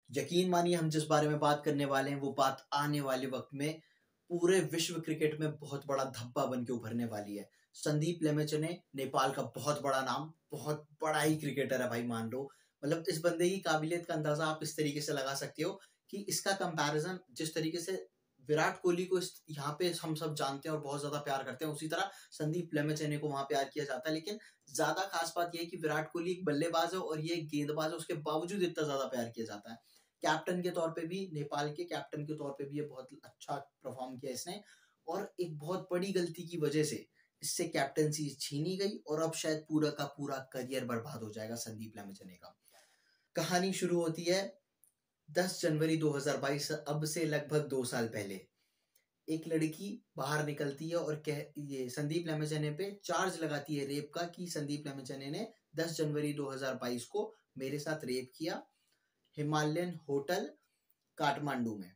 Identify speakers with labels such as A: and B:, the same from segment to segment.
A: यकीन मानिए हम जिस बारे में बात करने वाले हैं वो बात आने वाले वक्त में पूरे विश्व क्रिकेट में बहुत बड़ा धब्बा बन के उभरने वाली है। संदीप लेमिचने नेपाल का बहुत बड़ा नाम, बहुत बड़ा ही क्रिकेटर है भाई, मान लो। मतलब इस बंदे की काबिलियत का अंदाजा आप इस तरीके से लगा सकते हो कि इसका कंपैरिजन जिस तरीके से विराट कोहली को यहाँ पे हम सब जानते हैं और बहुत ज्यादा प्यार करते हैं, उसी तरह संदीप लेमिचने को वहां प्यार किया जाता है। लेकिन ज्यादा खास बात यह है कि विराट कोहली एक बल्लेबाज है और ये एक गेंदबाज है, उसके बावजूद इतना ज्यादा प्यार किया जाता है। कैप्टन के तौर पे भी, नेपाल के कैप्टन के तौर पे भी ये बहुत अच्छा परफॉर्म किया इसने। और एक बहुत बड़ी गलती की वजह से इससे कैप्टनसी छीनी गई और अब शायद पूरा का पूरा करियर बर्बाद हो जाएगा संदीप लेमिचने का। कहानी शुरू होती है 10 जनवरी 2022, अब से लगभग 2 साल पहले। एक लड़की बाहर निकलती है और ये संदीप लेमिचने पे चार्ज लगाती है रेप का कि संदीप लेमिचने ने 10 जनवरी 2022 को मेरे साथ रेप किया हिमालयन होटल काठमांडू में।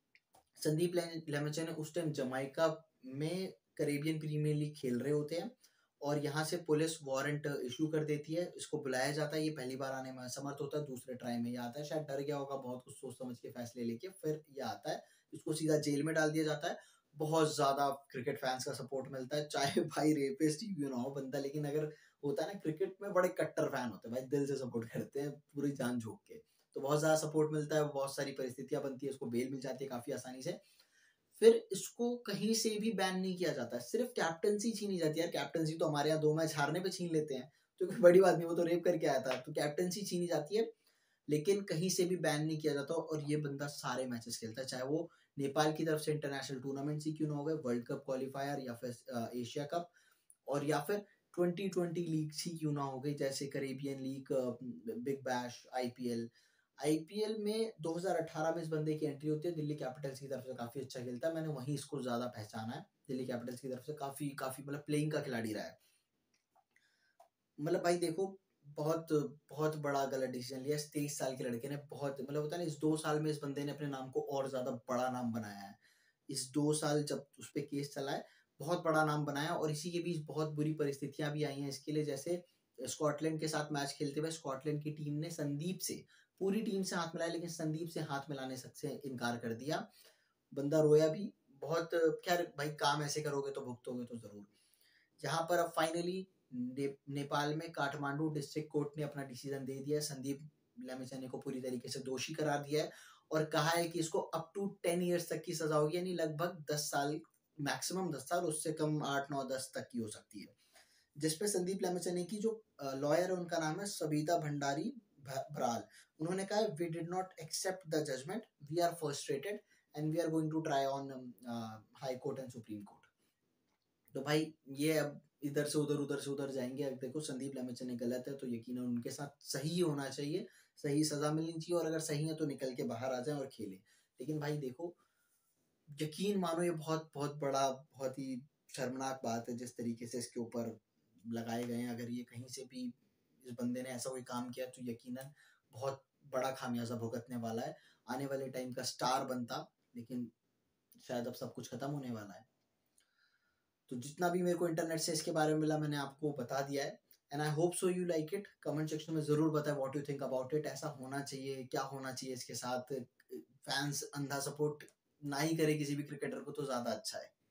A: संदीप लेमिचने उस टाइम जमाइका में कैरेबियन प्रीमियर लीग खेल रहे होते हैं और यहाँ से पुलिस वारंट इशू कर देती है। इसको बुलाया जाता है, ये पहली बार आने में असमर्थ होता है, दूसरे ट्राई में ये आता है, शायद डर गया होगा बहुत कुछ सोच समझ के फैसले लेके, फिर ये आता है, इसको सीधा जेल में डाल दिया जाता है। बहुत ज्यादा क्रिकेट फैंस का सपोर्ट मिलता है, चाहे भाई रेपिस्ट ही क्यों ना हो बंदा, लेकिन अगर होता है ना क्रिकेट में बड़े कट्टर फैन होते हैं भाई, दिल से सपोर्ट करते हैं पूरी जान झोंक के, तो बहुत ज्यादा सपोर्ट मिलता है, बहुत सारी परिस्थितियां बनती है, इसको बेल मिल जाती है काफी आसानी से। फिर इसको कहीं से भी बैन नहीं किया जाता है, सिर्फ कैप्टनसी छीनी जाती है। कैप्टनसी तो हमारे यहाँ 2 मैच हारने पे छीन लेते हैं, तो कोई बड़ी बात नहीं, वो तो रेप करके आया था, तो कैप्टनसी छीनी जाती है, लेकिन कहीं से भी बैन नहीं किया जाता। और ये बंदा सारे मैचेस खेलता है, चाहे वो नेपाल की तरफ से इंटरनेशनल टूर्नामेंट ही क्यों ना हो गए, वर्ल्ड कप क्वालिफायर या फिर एशिया कप, और या फिर 2020 लीग ही क्यों ना हो गई, जैसे Caribbean league, big bash, IPL. IPL में 2018 में इस बंदे की एंट्री होती है, दिल्ली कैपिटल्स की तरफ से काफी अच्छा खेलता है, मैंने वहीं इसको ज्यादा पहचाना है, दिल्ली कैपिटल्स की तरफ से काफी काफी मतलब प्लेइंग का खिलाड़ी रहा है। मतलब भाई देखो, बहुत बहुत बड़ा गलत डिसीजन लिया इस 23 साल के लड़के ने, बहुत मतलब होता है ना, इस 2 साल में इस बंदे ने अपने नाम को और ज्यादा बड़ा नाम बनाया है। इस 2 साल जब उस पर केस चला है, बहुत बड़ा नाम बनाया, और इसी के बीच बहुत बुरी परिस्थितियां भी आई हैं इसके लिए। जैसे स्कॉटलैंड के साथ मैच खेलते हुए स्कॉटलैंड की टीम ने संदीप से, पूरी टीम से हाथ मिलाया, लेकिन संदीप से हाथ मिलाने से इनकार कर दिया। बंदा रोया भी बहुत। खैर भाई, काम ऐसे करोगे तो भुगतोगे तो जरूर। जहां पर अब फाइनली नेपाल में काठमांडू डिस्ट्रिक्ट कोर्ट ने अपना डिसीजन दे दिया है, संदीप लेमिचने को पूरी तरीके से दोषी करार दिया है और कहा है कि इसको अप टू 10 ईयर्स तक की सजा होगी, यानी लगभग 10 साल, मैक्सिमम 10 साल, उससे कम 8 9 10 तक की हो सकती है। जिसपे संदीप लेमिचने की जो लॉयर है उनका नाम है सविता भंडारी भराल। उन्होंने कहा we did not accept the judgement, we are frustrated and we are going to try on high court and supreme court. तो भाई ये अब इधर से उधर, उधर से उधर जाएंगे। अगर देखो संदीप लेमिचने गलत है तो यकीनन उनके साथ सही होना चाहिए, सही सजा मिलनी चाहिए, और अगर सही है तो निकल के बाहर आ जाए और खेले। लेकिन भाई देखो, यकीन मानो, ये बहुत बहुत बड़ा, बहुत ही शर्मनाक बात है जिस तरीके से इसके ऊपर लगाए गए हैं। अगर ये कहीं से भी इस बंदे ने ऐसा कोई काम किया तो यकीनन बहुत बड़ा खामियाजा भुगतने वाला है, आने वाले टाइम का स्टार बनता, लेकिन शायद अब सब कुछ खत्म होने वाला है। तो जितना भी मेरे को इंटरनेट से इसके बारे में मिला मैंने आपको बता दिया है, and I hope so you like it. Comment section में जरूर बताएं what you think about it. ऐसा होना चाहिए, क्या होना चाहिए इसके साथ? फैंस अंधा सपोर्ट ना ही करे किसी भी क्रिकेटर को तो ज्यादा अच्छा है।